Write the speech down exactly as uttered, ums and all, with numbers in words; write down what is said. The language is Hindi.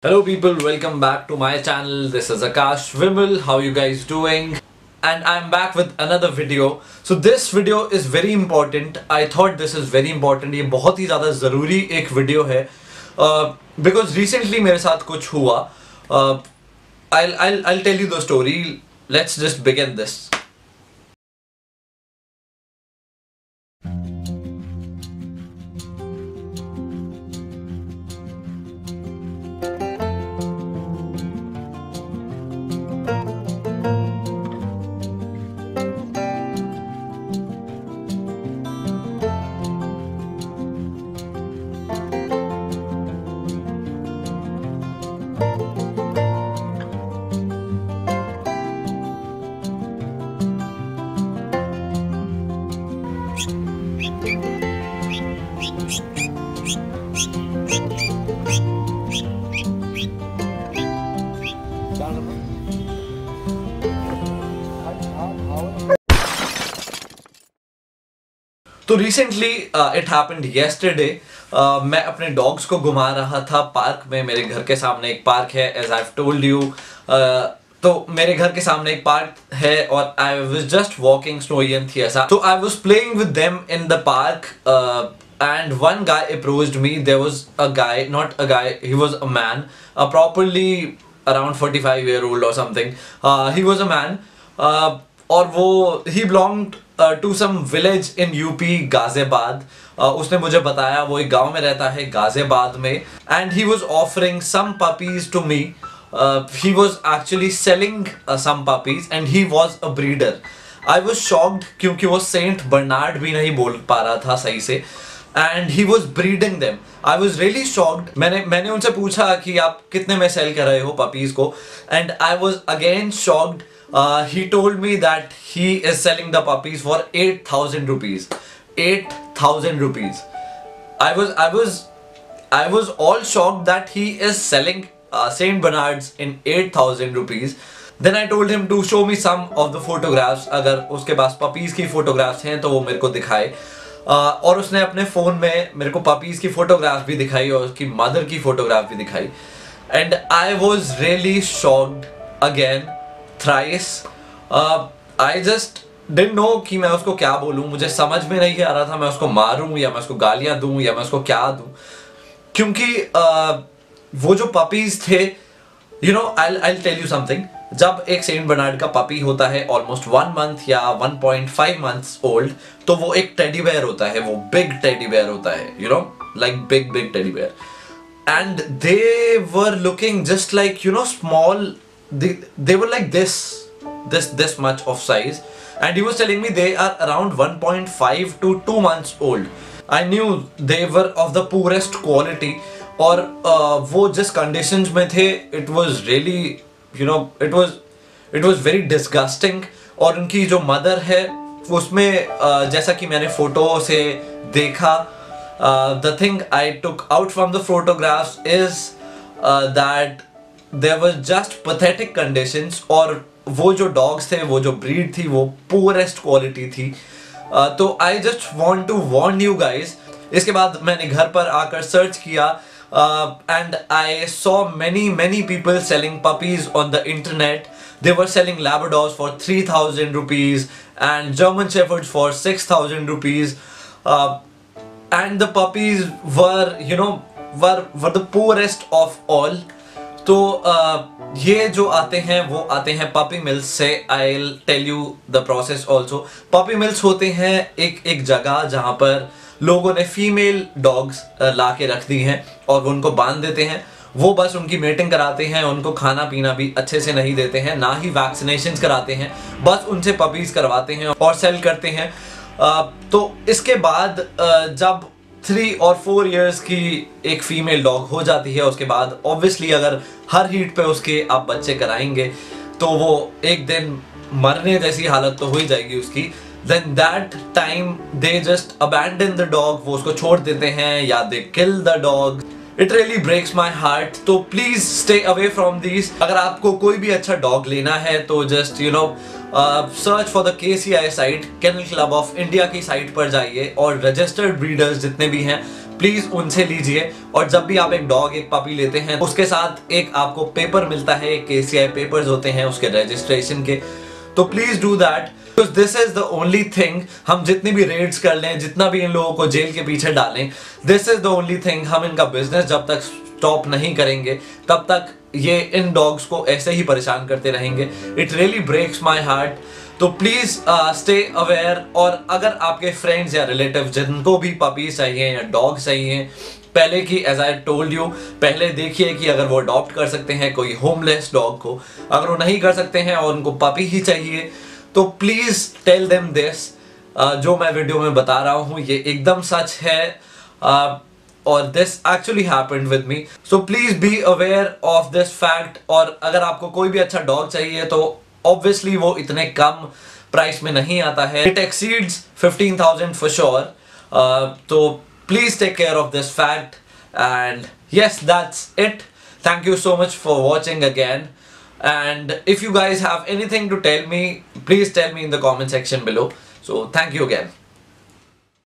Hello people, welcome back to my channel. This is Akash Vimal. How you guys doing? And I'm back with another video. So this video is very important. I thought this is very important. ये बहुत ही ज़्यादा ज़रूरी एक video है. Uh, because recently मेरे साथ कुछ हुआ. Uh, I'll I'll I'll tell you the story. Let's just begin this. तो रिसेंटली इट हैपेंड येस्टरडे मैं अपने डॉग्स को घुमा रहा था पार्क में. मेरे घर के सामने एक पार्क है, as I have told you. तो मेरे घर के सामने एक पार्क है और I was just walking Snowy and Theresa. तो I was playing with them in the park and one guy approached me. There was a guy, not a guy, he was a man, uh, properly around forty-five year old or something. Uh, he was a man uh, और वो he belonged uh, to some village in U P, Ghaziabad. uh, उसने मुझे बताया वो एक गांव में रहता है गाजियाबाद में. And he was offering some puppies to me. uh, he was actually selling uh, some puppies and he was a breeder. I was shocked क्योंकि वो सेंट बर्नार्ड भी नहीं बोल पा रहा था सही से. And he was breeding them. I was really shocked. मैंने मैंने उनसे पूछा कि आप कितने में सेल कर रहे हो पपीज को. And I was again shocked. Uh, he told me that he is selling the puppies for eight thousand rupees. eight thousand rupees. I was I was I was all shocked that he is selling uh, Saint Bernards in eight thousand rupees. Then I told him to show me some of the photographs. अगर उसके पास पपीज की फोटोग्राफ्स हैं तो वो मेरे को दिखाए. Uh, और उसने अपने फ़ोन में मेरे को पपीज़ की फ़ोटोग्राफ भी दिखाई और उसकी मदर की फ़ोटोग्राफ भी दिखाई. And I was really shocked again thrice. I just didn't know कि मैं उसको क्या बोलूँ. मुझे समझ में नहीं आ रहा था मैं उसको मारूँ या मैं उसको गालियाँ दूँ या मैं उसको क्या दूँ. क्योंकि uh, वो जो पपीज़ थे, you know, I I tell you something. जब एक सेंट बर्नार्ड का पपी होता है ऑलमोस्ट वन मंथ या one point five months old, तो वो एक टेडी बेयर होता है. वो बिग टेडी बेयर होता है, you know, like big big teddy bear. And they were looking just like, you know, small. They were like this this this much of size. And he was telling me they are around one point five two two months old. I knew they were of the purest quality. और uh, वो जिस कंडीशंस में थे, it was really, you know, it was it was very disgusting. और उनकी जो मदर है उसमें uh, जैसा कि मैंने फोटो से देखा, the thing I took out from the photographs is uh, that there was just pathetic conditions. और वो जो dogs थे, वो जो breed थी, वो poorest quality थी. uh, तो I just want to warn you guys. इसके बाद मैंने घर पर आकर सर्च किया. Uh, and I saw many many people selling puppies on the internet. They were selling Labradors for three thousand rupees and German Shepherds for six thousand rupees. Uh, and the puppies were, you know, were were the poorest of all. तो uh, ये जो आते हैं वो आते हैं पपी मिल्स से. I'll tell you the process also. Puppy mills होते हैं एक एक जगह जहाँ पर लोगों ने फीमेल डॉग्स ला के रख दी हैं और उनको बांध देते हैं. वो बस उनकी मेटिंग कराते हैं, उनको खाना पीना भी अच्छे से नहीं देते हैं, ना ही वैक्सीनेशंस कराते हैं. बस उनसे पपीज करवाते हैं और सेल करते हैं. तो इसके बाद जब थ्री और फोर इयर्स की एक फीमेल डॉग हो जाती है, उसके बाद ऑब्वियसली अगर हर हीट पे उसके आप बच्चे कराएंगे तो वो एक दिन मरने जैसी हालत तो हो ही जाएगी उसकी. Then that time they just abandon the dog. वो उसको छोड़ देते हैं या they kill the dog. It really breaks my heart. तो please stay away from these. अगर आपको कोई भी अच्छा dog लेना है तो just you know search for the K C I site, kennel club of India की साइट पर जाइए और रजिस्टर्ड ब्रीडर्स जितने भी हैं प्लीज उनसे लीजिए। और जब भी आप एक डॉग एक पपी लेते हैं उसके साथ एक आपको पेपर मिलता है, एक के सी आई पेपर्स होते हैं उसके रजिस्ट्रेशन के, तो please do that, because this is the only thing. हम जितनी भी रेड्स कर लें, जितना भी इन लोगों को जेल के पीछे डालें, this is the only thing. हम इनका बिजनेस जब तक स्टॉप नहीं करेंगे तब तक ये इन डॉग्स को ऐसे ही परेशान करते रहेंगे। It really breaks my heart. तो प्लीज स्टे अवेयर, और अगर आपके फ्रेंड्स या रिलेटिव जिनको भी पपीज चाहिए या डॉग चाहिए, पहले की एज आई टोल्ड यू, पहले देखिए कि अगर वो अडॉप्ट कर सकते हैं कोई होमलेस डॉग को। अगर वो नहीं कर सकते हैं और उनको पपी ही चाहिए तो प्लीज टेल देम दिस। जो मैं वीडियो में बता रहा हूँ ये एकदम सच है, uh, और this actually happened with me, so please be aware of this fact. और अगर आपको कोई भी अच्छा डॉग चाहिए तो ऑब्वियसली वो इतने कम प्राइस में नहीं आता है, it exceeds fifteen thousand for sure. तो please take care of this fact, and yes that's it. Thank you so much for watching again, and if you guys have anything to tell me, please tell me in the comment section below. So thank you again.